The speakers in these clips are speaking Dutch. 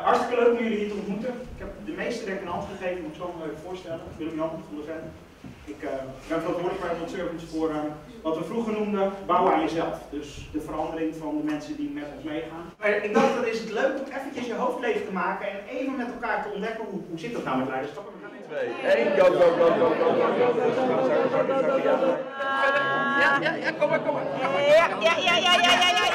Hartstikke leuk om jullie hier te ontmoeten. Ik heb de meeste denk ik een hand gegeven, moet ik zo maar even voorstellen. Willem-Jan van de Ven. Ik ben verantwoordelijk bij World Servants voor wat we vroeger noemden bouwen aan jezelf. Dus de verandering van de mensen die met ons meegaan. Maar ik dacht, dat is het leuk om eventjes je hoofd leeg te maken en even met elkaar te ontdekken hoe zit dat nou met leiderschap. 2, 1, go, go, go, go, go, go, go. Ja, kom maar, kom maar. Ja.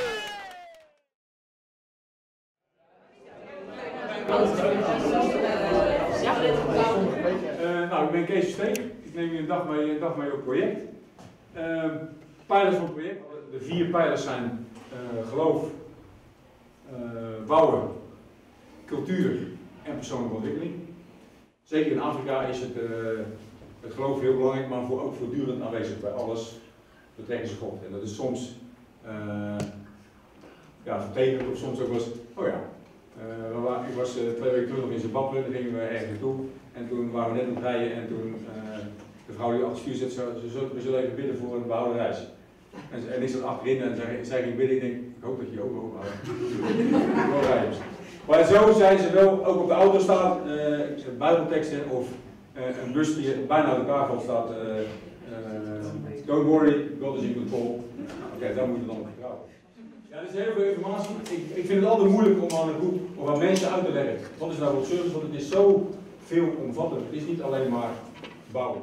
Nou, ik ben Kees Steek. Ik neem je een dag mee op project. Pijlers van het project. De 4 pijlers zijn geloof, bouwen, cultuur en persoonlijke ontwikkeling. Zeker in Afrika is het geloof heel belangrijk, maar ook voortdurend aanwezig bij alles betrekken ze God. En dat is soms vertekend of soms ook wel eens, oh ja. Ik was 2 weken terug nog in Zimbabwe, daar gingen we ergens naartoe. En toen waren we net aan het rijden en toen de vrouw die achter het stuur zat, we zullen even bidden voor een behouden reis. En ik zat achterin en zij ging bidden. Ik denk, ik hoop dat je je ogen open houdt. Maar zo zijn ze wel, ook op de auto staat bijbelteksten of een bus die bijna uit elkaar valt staat. Don't worry, God is in control. Oké, daar moet je dan op vertrouwen. Ja, er is heel veel informatie. Ik vind het altijd moeilijk om aan een groep of aan mensen uit te leggen. Wat is nou World Servants? Want het is zo veelomvattend. Het is niet alleen maar bouwen.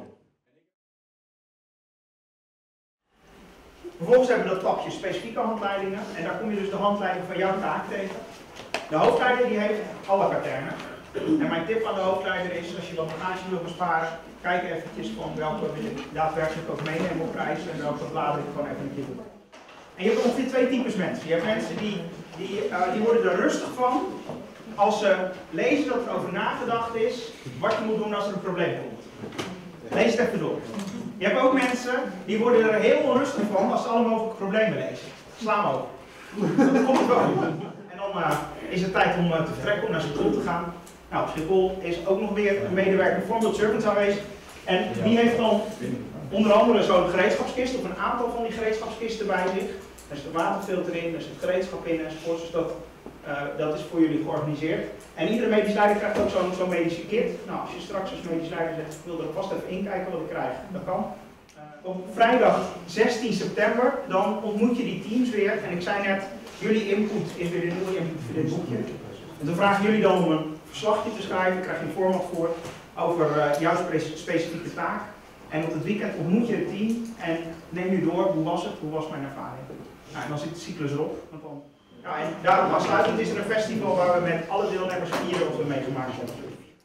Vervolgens hebben we dat tapje specifieke handleidingen en daar kom je dus de handleiding van jouw taak tegen. De hoofdleider die heeft alle katernen. En mijn tip aan de hoofdleider is, als je wat bagage wil besparen, kijk eventjes van welke wil ik daadwerkelijk ook meenemen op reis en welke blader ik gewoon even een keer doe. En je hebt ongeveer 2 types mensen. Je hebt mensen die worden er rustig van als ze lezen dat er over nagedacht is wat je moet doen als er een probleem komt. Lees het even door. Je hebt ook mensen die worden er heel onrustig van als ze alle mogelijke problemen lezen. Sla hem over. Dat komt wel. En dan is het tijd om te vertrekken, om naar Schiphol te gaan. Nou, op Schiphol is ook nog weer een medewerker van World Servants aanwezig. En die heeft dan onder andere zo'n gereedschapskist of een aantal van die gereedschapskisten bij zich. Er zit een waterfilter in, er zit gereedschap in enzovoort. Dus dat is voor jullie georganiseerd. En iedere medisch leider krijgt ook zo'n medische kit. Nou, als je straks als medisch leider zegt, ik wil er vast even inkijken wat ik krijg, dat kan. Op vrijdag 16 september, dan ontmoet je die teams weer. En ik zei net, jullie input is weer een nieuwe input voor dit boekje. En dan vragen jullie dan om een verslagje te schrijven, daar krijg je een format voor, over jouw specifieke taak. En op het weekend ontmoet je het team en neem nu door, hoe was het, hoe was mijn ervaring. Nou, en dan zit de cyclus erop. Want dan, ja, en daarop afsluitend is er een festival waar we met alle deelnemers vieren wat we meegemaakt hebben.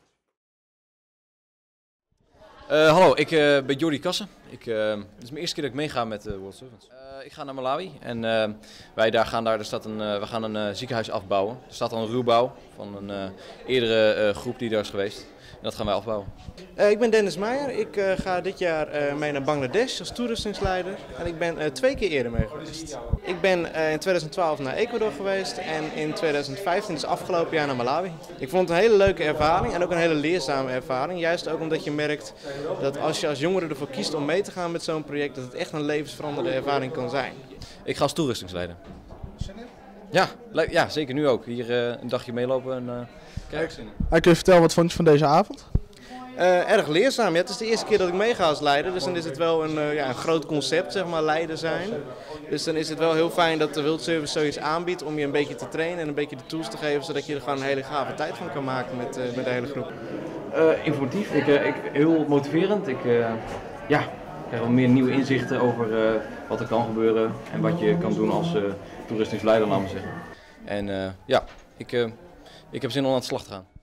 Hallo, ik ben Jordi Kassen. Het is mijn eerste keer dat ik meega met World Servants. Ik ga naar Malawi en we gaan een ziekenhuis afbouwen. Er staat al een ruwbouw van een eerdere groep die daar is geweest. En dat gaan wij afbouwen. Ik ben Dennis Meijer. Ik ga dit jaar mee naar Bangladesh als toeristingsleider. En ik ben 2 keer eerder mee geweest. Ik ben in 2012 naar Ecuador geweest en in 2015, dus afgelopen jaar, naar Malawi. Ik vond het een hele leuke ervaring en ook een hele leerzame ervaring. Juist ook omdat je merkt dat als je als jongere ervoor kiest om mee te gaan met zo'n project, dat het echt een levensveranderende ervaring kan zijn. Ik ga als toeristingsleider. Ja, zeker nu ook. Hier een dagje meelopen en kijk. Kun je vertellen, wat vond je van deze avond? Erg leerzaam. Ja, het is de eerste keer dat ik meega als leider, dus dan is het wel een groot concept, zeg maar, leider zijn. Dus dan is het wel heel fijn dat de World Servants zoiets aanbiedt om je een beetje te trainen en een beetje de tools te geven, zodat je er gewoon een hele gave tijd van kan maken met de hele groep. Informatief, heel motiverend. Ik krijg wel meer nieuwe inzichten over wat er kan gebeuren en wat je kan doen als toeristingsleider, laten we zeggen. En ik heb zin om aan de slag te gaan.